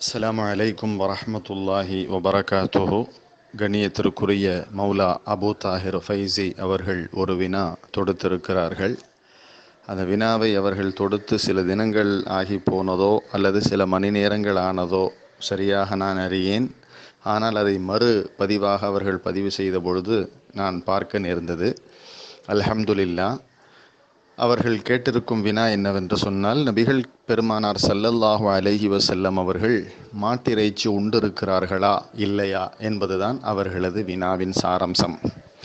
அஸ்ஸலாமு அலைக்கும் வரஹ்மத்துல்லாஹி வபரகாத்துஹு. கண்ணியத்திற்குரிய மௌலா அபு தாஹிர் ஃபைசி அவர்கள் ஒரு வினா தொடுத்திருக்கிறார்கள். அந்த வினாவை அவர்கள் தொடுத்து சில தினங்கள் ஆகி போனதோ அல்லது சில மணி நேரங்கள் ஆனதோ சரியாக நான் அறியேன். ஆனால் அதை மறு பதிவாக அவர்கள் பதிவு செய்த பொழுது நான் பார்க்க நேர்ந்தது. அல்ஹம்துலில்லாஹ். அவர்கள் கேட்டிருக்கும் வினா என்னவென்று சொன்னால், நபிகள் பெருமானார் ஸல்லல்லாஹு அலைஹி வஸல்லம் அவர்கள் மாட்டிறைச்சி உண்டிருக்கிறார்களா இல்லையா என்பதுதான் அவர்களது வினாவின் சாரம்சம்.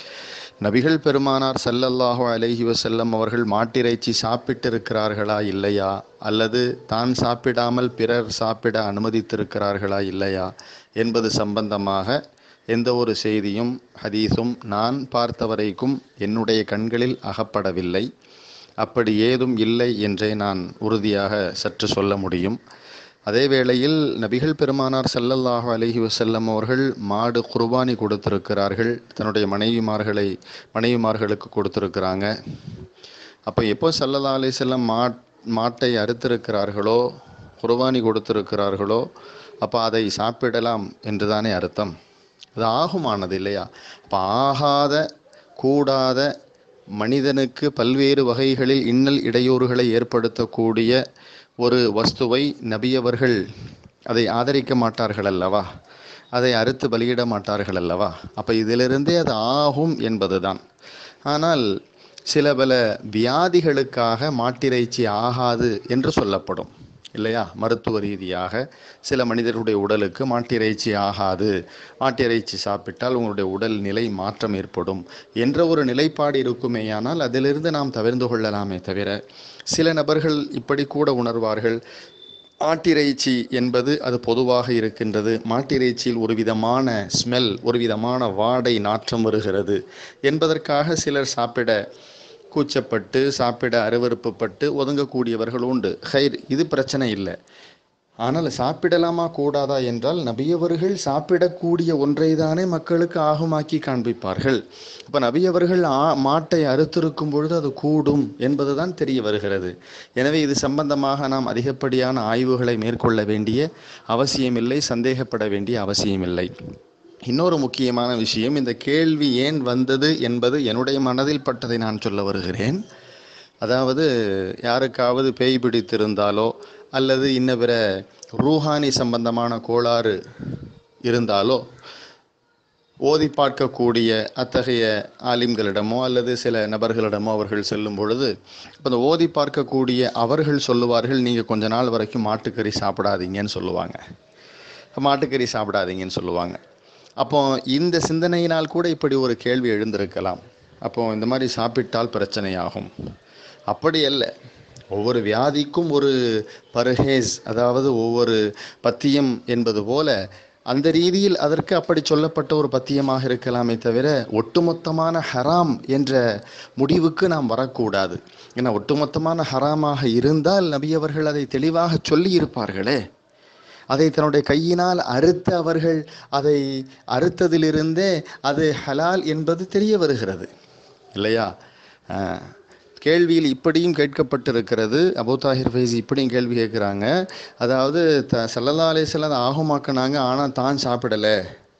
நபிகள் பெருமானார் ஸல்லல்லாஹு அலைஹி வஸல்லம் அவர்கள் மாட்டிறைச்சி சாப்பிட்டிருக்கிறார்களா இல்லையா, அல்லது தான் சாப்பிடாமல் பிறர் சாப்பிட அனுமதித்திருக்கிறார்களா இல்லையா என்பது சம்பந்தமாக எந்த ஒரு செய்தியும் ஹதீஸும் நான் பார்த்தவரைக்கும் என்னுடைய கண்களில் அகப்படவில்லை. அப்படி ஏதும் இல்லை என்றே நான் உறுதியாக சற்று சொல்ல முடியும். அதே வேளையில் நபிகள் பெருமானார் ஸல்லல்லாஹு அலைஹி வஸல்லம் அவர்கள் மாடு குர்பானி கொடுத்திருக்கிறார்கள், தன்னுடைய மனைவிமார்களுக்கு கொடுத்திருக்கிறாங்க. அப்போ எப்போ ஸல்லல்லாஹு அலைஹி வஸல்லம் மாட்டை அறுத்திருக்கிறார்களோ, குர்பானி கொடுத்திருக்கிறார்களோ, அப்போ அதை சாப்பிடலாம் என்றுதானே அர்த்தம். அது ஆகுமானது இல்லையா? அப்போ ஆகாத கூடாத மனிதனுக்கு பல்வேறு வகைகளில் இன்னல் இடையூறுகளை ஏற்படுத்தக்கூடிய ஒரு வஸ்துவை நபியவர்கள் அதை ஆதரிக்க மாட்டார்கள் அல்லவா, அதை அறுத்து பலியிட மாட்டார்கள் அல்லவா. அப்போ இதிலிருந்தே அது ஆகும் என்பதுதான். ஆனால் சில பல வியாதிகளுக்காக மாட்டிறைச்சி ஆகாது என்று சொல்லப்படும் இல்லையா? மருத்துவ ரீதியாக சில மனிதர்களுடைய உடலுக்கு மாட்டிறைச்சி ஆகாது, மாட்டிறைச்சி சாப்பிட்டால் உங்களுடைய உடல் நிலை மாற்றம் ஏற்படும் என்ற ஒரு நிலைப்பாடு இருக்குமேயானால் அதிலிருந்து நாம் தவிர்ந்து கொள்ளலாமே தவிர, சில நபர்கள் இப்படி கூட உணர்வார்கள், மாட்டிறைச்சி என்பது அது பொதுவாக இருக்கின்றது, மாட்டிறைச்சியில் ஒரு விதமான ஸ்மெல், ஒரு விதமான வாடை நாற்றம் வருகிறது என்பதற்காக சிலர் சாப்பிட கூச்சப்பட்டு சாப்பிட அருவருப்புப்பட்டு ஒதுங்கக்கூடியவர்கள் உண்டு. ஹைர், இது பிரச்சனை இல்லை. ஆனால் சாப்பிடலாமா கூடாதா என்றால் நபியவர்கள் சாப்பிடக்கூடிய ஒன்றை தானே மக்களுக்கு ஆகுமாக்கி காண்பிப்பார்கள். இப்போ நபியவர்கள் மாட்டை அறுத்திருக்கும் பொழுது அது கூடும் என்பதுதான் தெரிய வருகிறது. எனவே இது சம்பந்தமாக நாம் அதிகப்படியான ஆய்வுகளை மேற்கொள்ள வேண்டிய அவசியமில்லை, சந்தேகப்பட வேண்டிய அவசியமில்லை. இன்னொரு முக்கியமான விஷயம், இந்த கேள்வி ஏன் வந்தது என்பது என்னுடைய மனதில் பட்டதை நான் சொல்ல வருகிறேன். அதாவது யாருக்காவது பேய் பிடித்திருந்தாலோ அல்லது இன்ன பிற ரூஹானி சம்பந்தமான கோளாறு இருந்தாலோ ஓதி பார்க்கக்கூடிய அத்தகைய ஆலிம்களிடமோ அல்லது சில நபர்களிடமோ அவர்கள் செல்லும் பொழுது, இப்போ இந்த ஓதி பார்க்கக்கூடிய அவர்கள் சொல்லுவார்கள், நீங்கள் கொஞ்ச நாள் வரைக்கும் மாட்டுக்கறி சாப்பிடாதீங்கன்னு சொல்லுவாங்க, மாட்டுக்கறி சாப்பிடாதீங்கன்னு சொல்லுவாங்க. அப்போ இந்த சிந்தனையினால் கூட இப்படி ஒரு கேள்வி எழுந்திருக்கலாம். அப்போ இந்த மாதிரி சாப்பிட்டால் பிரச்சனையாகும். அப்படி அல்ல. ஒவ்வொரு வியாதிக்கும் ஒரு பர்ஹேஸ், அதாவது ஒவ்வொரு பத்தியம் என்பது போல அந்த ரீதியில் அதற்கு அப்படி சொல்லப்பட்ட ஒரு பத்தியமாக இருக்கலாமே தவிர ஒட்டுமொத்தமான ஹராம் என்ற முடிவுக்கு நாம் வரக்கூடாது. ஏன்னா ஒட்டுமொத்தமான ஹராமாக இருந்தால் நபியவர்கள் அதை தெளிவாக சொல்லி இருப்பார்களே. அதை தன்னுடைய கையினால் அறுத்து அவர்கள் அதை அறுத்ததிலிருந்தே அது ஹலால் என்பது தெரிய வருகிறது இல்லையா? கேள்வியில் இப்படியும் கேட்கப்பட்டிருக்கிறது. அபூ தாஹிர் ஃபைசி இப்படியும் கேள்வி கேட்குறாங்க. அதாவது ஸல்லல்லாஹு அலைஹி வஸல்லம் ஆகுமாக்குனாங்க, ஆனால் தான் சாப்பிடலை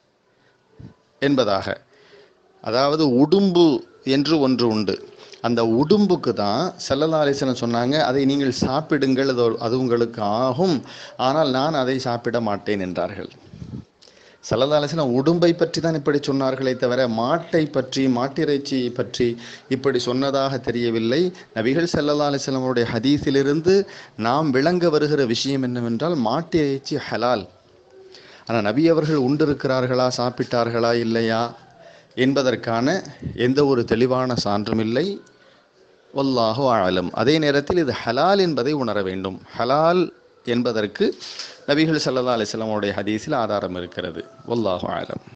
என்பதாக. அதாவது உடும்பு என்று ஒன்று உண்டு. அந்த உடும்புக்கு தான் ஸல்லல்லாஹு அலைஹி வஸல்லம் சொன்னாங்க, அதை நீங்கள் சாப்பிடுங்கள், அது உங்களுக்கு ஆகும், ஆனால் நான் அதை சாப்பிட மாட்டேன் என்றார்கள். ஸல்லல்லாஹு அலைஹி வஸல்லம் உடும்பை பற்றி தான் இப்படி சொன்னார்களே தவிர மாட்டை பற்றி, மாட்டிறைச்சியை பற்றி இப்படி சொன்னதாக தெரியவில்லை. நபிகள் ஸல்லல்லாஹு அலைஹி வஸல்லம் அவருடைய ஹதீஸிலிருந்து நாம் விளங்க வருகிற விஷயம் என்னவென்றால், மாட்டிறைச்சி ஹலால். ஆனால் நபி அவர்கள் உண்டிருக்கிறார்களா, சாப்பிட்டார்களா இல்லையா என்பதற்கான எந்த ஒரு தெளிவான சான்றும் இல்லை. வல்லாஹு அலம். அதே நேரத்தில் இது ஹலால் என்பதை உணர வேண்டும். ஹலால் என்பதற்கு நபிகள் ஸல்லல்லாஹு அலைஹி வஸல்லம் அவருடைய ஹதீஸில் ஆதாரம் இருக்கிறது. வல்லாஹு அலம்.